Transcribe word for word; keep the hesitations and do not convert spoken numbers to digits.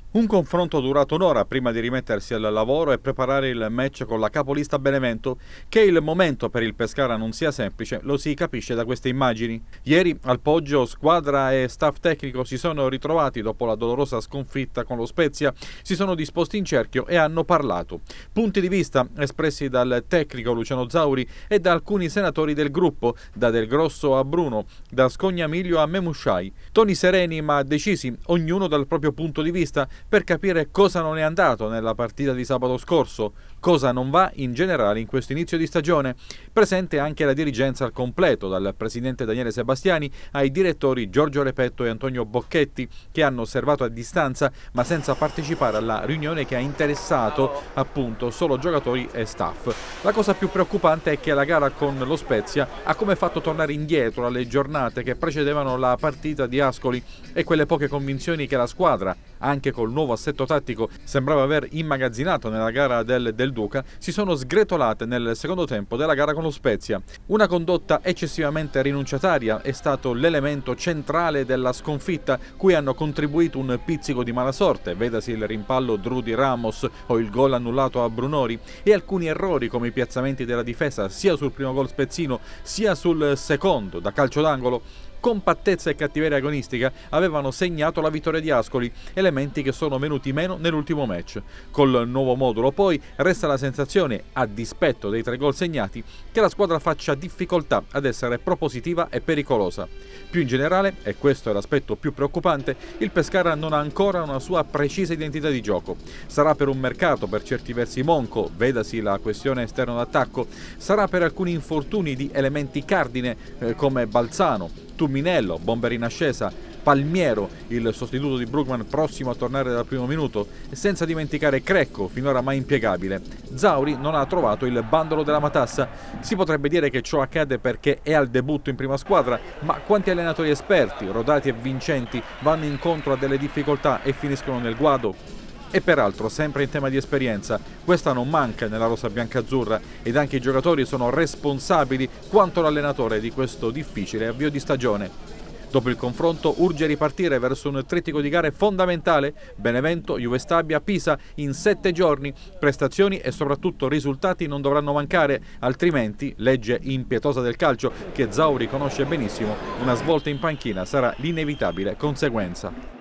Un confronto durato un'ora prima di rimettersi al lavoro e preparare il match con la capolista Benevento. Che il momento per il Pescara non sia semplice lo si capisce da queste immagini. Ieri al Poggio squadra e staff tecnico si sono ritrovati dopo la dolorosa sconfitta con lo Spezia, si sono disposti in cerchio e hanno parlato. Punti di vista espressi dal tecnico Luciano Zauri e da alcuni senatori del gruppo, da Del Grosso a Bruno, da Scognamiglio a Memusciai. Toni sereni ma decisi, ognuno dal proprio punto di vista, per capire cosa non è andato nella partita di sabato scorso, cosa non va in generale in questo inizio di stagione. Presente anche la dirigenza al completo, dal presidente Daniele Sebastiani ai direttori Giorgio Repetto e Antonio Bocchetti, che hanno osservato a distanza ma senza partecipare alla riunione che ha interessato appunto solo giocatori e staff. La cosa più preoccupante è che la gara con lo Spezia ha come fatto tornare indietro alle giornate che precedevano la partita di Ascoli e quelle poche convinzioni che la squadra, anche col nuovo assetto tattico, sembrava aver immagazzinato nella gara del Del Duca, si sono sgretolate nel secondo tempo della gara con lo Spezia. Una condotta eccessivamente rinunciataria è stato l'elemento centrale della sconfitta, cui hanno contribuito un pizzico di mala sorte, vedasi il rimpallo Dru di Ramos o il gol annullato a Brunori, e alcuni errori come i piazzamenti della difesa sia sul primo gol spezzino sia sul secondo da calcio d'angolo. Compattezza e cattiveria agonistica avevano segnato la vittoria di Ascoli, elementi che sono venuti meno nell'ultimo match. Col nuovo modulo poi resta la sensazione, a dispetto dei tre gol segnati, che la squadra faccia difficoltà ad essere propositiva e pericolosa. Più in generale, e questo è l'aspetto più preoccupante, il Pescara non ha ancora una sua precisa identità di gioco. Sarà per un mercato per certi versi monco, vedasi la questione esterno d'attacco, sarà per alcuni infortuni di elementi cardine eh, come Balzano, Tumminello, bomber in ascesa, Palmiero, il sostituto di Brugman prossimo a tornare dal primo minuto, e senza dimenticare Crecco, finora mai impiegabile. Zauri non ha trovato il bandolo della matassa. Si potrebbe dire che ciò accade perché è al debutto in prima squadra, ma quanti allenatori esperti, rodati e vincenti vanno incontro a delle difficoltà e finiscono nel guado? E peraltro, sempre in tema di esperienza, questa non manca nella rosa biancazzurra ed anche i giocatori sono responsabili quanto l'allenatore di questo difficile avvio di stagione. Dopo il confronto urge ripartire verso un trittico di gare fondamentale: Benevento, Juve Stabia, Pisa in sette giorni. Prestazioni e soprattutto risultati non dovranno mancare, altrimenti, legge impietosa del calcio che Zauri conosce benissimo, una svolta in panchina sarà l'inevitabile conseguenza.